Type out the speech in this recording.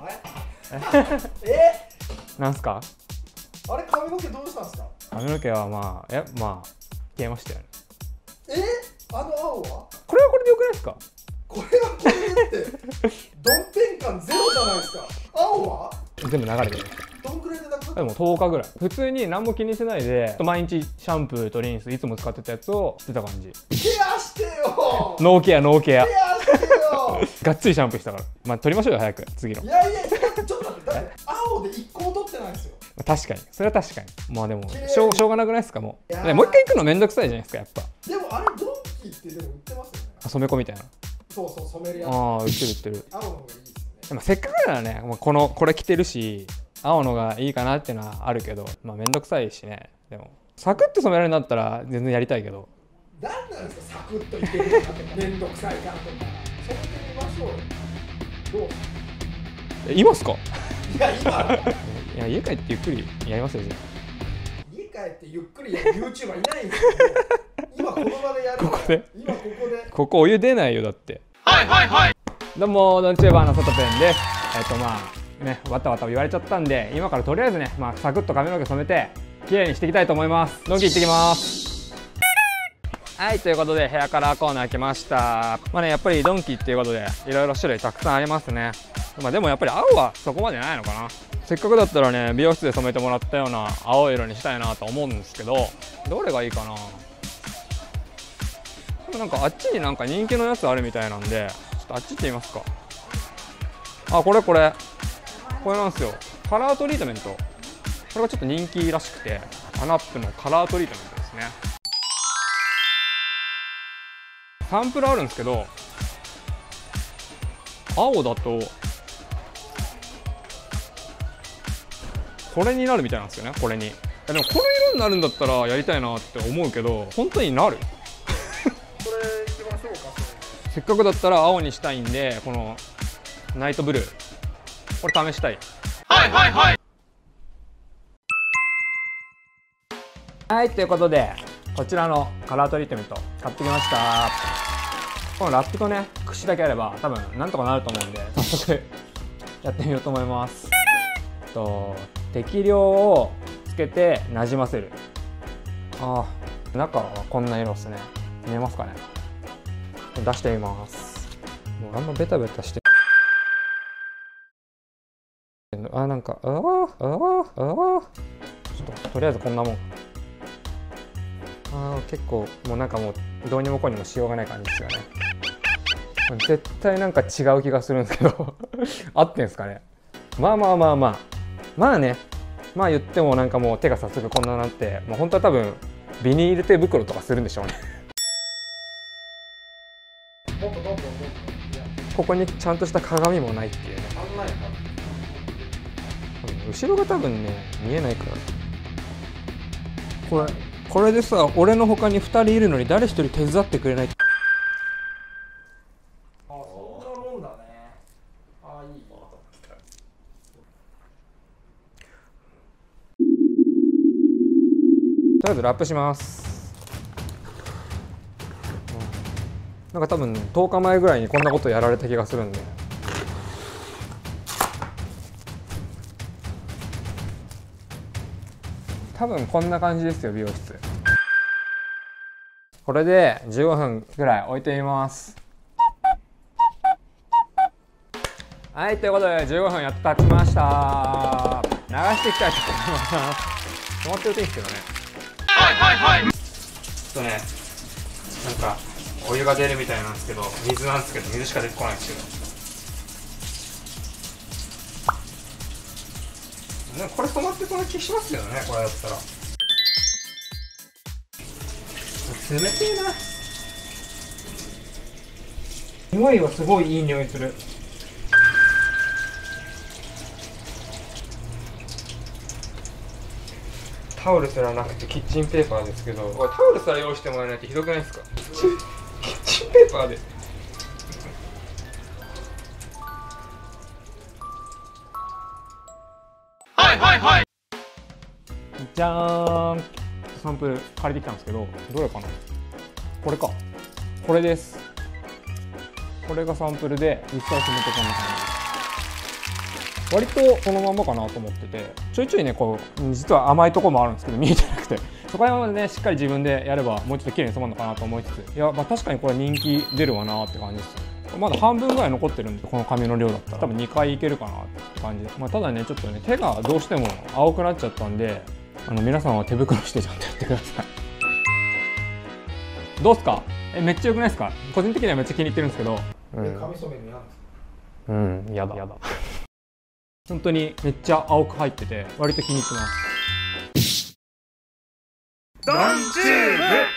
なんすか？ あれ髪の毛どうしたんですか？ 髪の毛はまあ消えましたよね。 あの青は？ これはこれでよくないですか？ これはこれでってドンペン感ゼロじゃないですか。青は全部流れてる。 どんくらいでなくなった？ でも10日ぐらい普通に何も気にしないで毎日シャンプーとリンスいつも使ってたやつをしてた感じ。 ケアしてよ。 ノーケアノーケアケアしてよ。 がっつりシャンプーしたから。まあ取りましょうよ早く次の。 いやいやちょっと待って、だって青で1個も取ってないんですよ。 確かにそれは確かに。まあでもしょうがなくないですか？もういやでもう一回行くのめんどくさいじゃないですかやっぱ。 でもあれドンキってでも売ってますよね。 染め子みたいな。 そうそう、染めるやつ。 ああ売ってる売ってる。 青の方がいいですよね。 でもせっかくならね、まあ、これ着てるし青のがいいかなっていうのはあるけど、まあめんどくさいしね。でもサクッと染められるんだったら全然やりたいけど。 何なんですかサクッといけるのかとかめんどくさいからとか染めてみましょうよ。どう？ 今っすか？ いや今いや家帰ってゆっくりやりますよ。 家帰ってゆっくりやる YouTuber いないんですよ。今この場でやる。 ここで今ここで。 ここお湯出ないよだって。はいはいはい。どうもドンチューバーのサトペンです。まあねわたわた言われちゃったんで今からとりあえずねサクッと髪の毛染めて綺麗にしていきたいと思います。ドンキ行ってきます。はいということでヘアカラーコーナー来ました。まあねやっぱりドンキっていうことでいろいろ種類たくさんありますね。まあでもやっぱり青はそこまでないのかな。せっかくだったらね美容室で染めてもらったような青色にしたいなと思うんですけどどれがいいかな。でもなんかあっちになんか人気のやつあるみたいなんでちょっとあっち行ってみますか。あこれなんですよ。カラートリートメント。これがちょっと人気らしくてアナップのカラートリートメントですね。サンプルあるんですけど青だとこれになるみたいなんですよね。これにでもこの色になるんだったらやりたいなって思うけど本当になる？ これいきましょうか。 せっかくだったら青にしたいんでこのナイトブルーこれ試したい。はいはいはいはいということでこちらのカラートリートメント買ってきました。このラップとね櫛だけあれば多分なんとかなると思うんで早速やってみようと思います。適量をつけてなじませる。中はこんな色ですね。見えますかね。出してみます。もうあんまベタベタしてなんかちょっととりあえずこんなもん。結構もうなんかもうどうにもこうにもしようがない感じですよね。絶対なんか違う気がするんですけど合ってんすかね。まあね言ってもなんかもう手が早速こんななって、もう本当は多分ビニール手袋とかするんでしょうねここにちゃんとした鏡もないっていうね。後ろが多分ね見えないから。これでさ俺の他に2人いるのに誰一人手伝ってくれない。 そんなもんだね。いい。 とりあえずラップします。なんか多分10日前ぐらいにこんなことやられた気がするんで。多分こんな感じですよ美容室。これで15分ぐらい置いてみます。はいということで15分やって経ちました。流していきたいと思います。止まってるといいんですけどね。ちょっとねなんかお湯が出るみたいなんですけど水なんですけど水しか出てこないんですけど、これ止まってそうな気しますけどね。これだったら冷てえな。匂いはすごいいい匂いする。タオルすらなくてキッチンペーパーですけど、これタオルすら用意してもらえないってひどくないですか？キッチンペーパーでじゃーん。サンプル借りてきたんですけどどれかな。これか。これです。これがサンプルで実際染めてこんな感じ。 割とそのまんまかなと思ってて、ちょいちょいねこう実は甘いところもあるんですけど見えてなくて、そこら辺までねしっかり自分でやればもうちょっと綺麗に染まるのかなと思いつつ、いやまあ確かにこれ人気出るわなって感じですよね。まだ半分ぐらい残ってるんで、この髪の量だったら多分2回いけるかなって感じで、まあ、ただねちょっとね手がどうしても青くなっちゃったんで、皆さんは手袋してちゃんとやってください。どうっすか？めっちゃ良くないですか？個人的にはめっちゃ気に入ってるんですけど、 髪染めるの嫌なんですか？ やだ本当にめっちゃ青く入ってて割と気に入ってます。 ダンチューブ